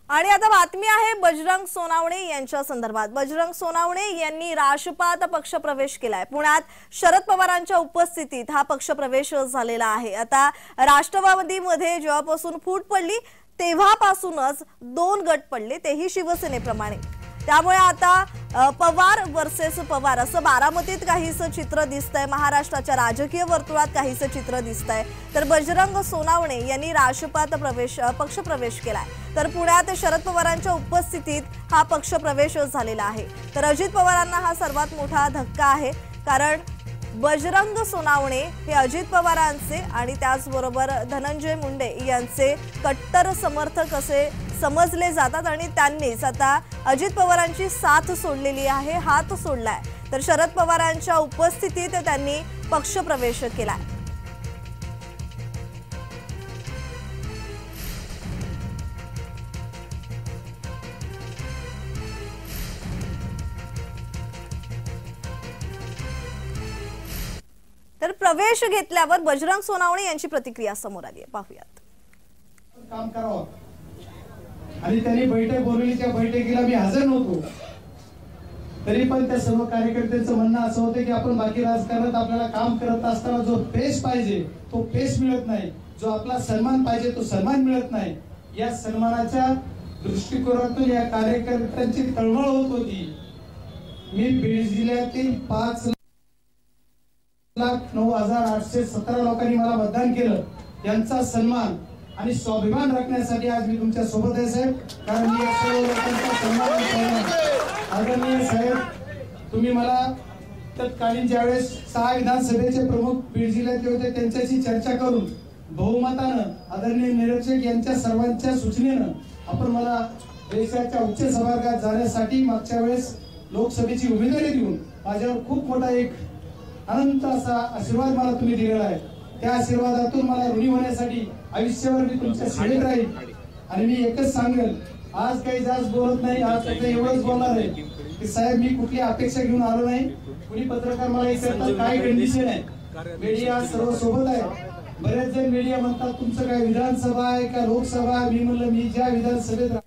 आणि आता बातमी आहे बजरंग सोनावणे यांच्या संदर्भात। बजरंग सोनावणे यांनी राष्ट्रपात पक्ष प्रवेश केलाय। पुण्यात शरद पवारांच्या उपस्थितीत हा पक्ष प्रवेश झालेला आहे। आता राष्ट्रवादीमध्ये जेव्हापासून फूट पडली तेव्हापासूनच दोन गट पडले, तेही शिवसेनेप्रमाणे। त्यामुळे आता पवार वर्सेस पवार असं बारामतीत काहीसं चित्र दिसतंय, महाराष्ट्राच्या राजकीय वर्तुळात काहीसं चित्र दिसतंय। तर बजरंग सोनावणे यांनी राष्ट्रपात पक्ष प्रवेश केलाय। तर पुण्यात शरद पवारांच्या उपस्थितीत हा पक्ष प्रवेश झालेला आहे। तर अजित पवारांना हा सर्वात मोठा धक्का आहे, कारण बजरंग सोनावणे हे अजित पवारांचे आणि त्याचबरोबर धनंजय मुंडे यांचे कट्टर समर्थक असे समजले जातात आणि त्यांनीच आता अजित पवारांची साथ सोडलेली आहे, हात सोडलाय। तर शरद पवारांच्या उपस्थितीत त्यांनी पक्ष प्रवेश केलाय। तर प्रवेश घेतल्यावर बजरंग सोनावणे यांची प्रतिक्रिया समोर आली आहे, पाहूयात। काम करावं आणि त्यांनी बैठक बोलवली, त्या बैठकीला मी हजर नव्हतो, तरी पण त्या सर्व कार्यकर्त्यांचं म्हणणं असं होतं की आपण बाकी राजकारणात आपल्याला काम करत असताना जो पेश पाहिजे तो पेश मिळत नाही, जो आपला सन्मान पाहिजे तो सन्मान मिळत नाही। या सन्मानाच्या दृष्टिकोनातून या कार्यकर्त्यांची तळमळ होत होती। मी बीड जिल्ह्यातील 5,09,817 लोकांनी मला मतदान केलं, त्यांचा सन्मान आणि स्वाभिमान राखण्यासाठी आज मी तुमच्या सोबत आहे साहेब, कारण मी या सर्व लोकांचा सन्मान करतो। आदरणीय साहेब, तुम्ही मला तत्कालीन ज्यावेळेस 6 विधानसभेचे प्रमुख बीड जिल्ह्यातले होते त्यांच्याशी चर्चा करून बहुमतानं आदरणीय निरीक्षक यांच्या सर्वांच्या सूचनेनं आपण मला देशाच्या उच्च सभागृहात जाण्यासाठी मागच्या वेळेस लोकसभेची उमेदवारी देऊन माझ्यावर खूप मोठा एक अनंत असा आशीर्वाद मला तुम्ही दिलेला आहे। त्या आशीर्वादातून मला ऋणी होण्यासाठी आयुष्यभर मी तुमच्या सेवेत राहील। आणि मी एकच सांगेल, आज काही जास्त बोलत नाही, आज फक्त एवढंच बोलणार आहे की साहेब मी कुठली अपेक्षा घेऊन आलो नाही। कुणी पत्रकार मला विचारतात काय कंडिशन आहे, मीडिया सर्व सोबत आहे। बरेच जण मीडिया म्हणतात तुमचं काय विधानसभा आहे का लोकसभा आहे, मी म्हणलं मी ज्या विधानसभेत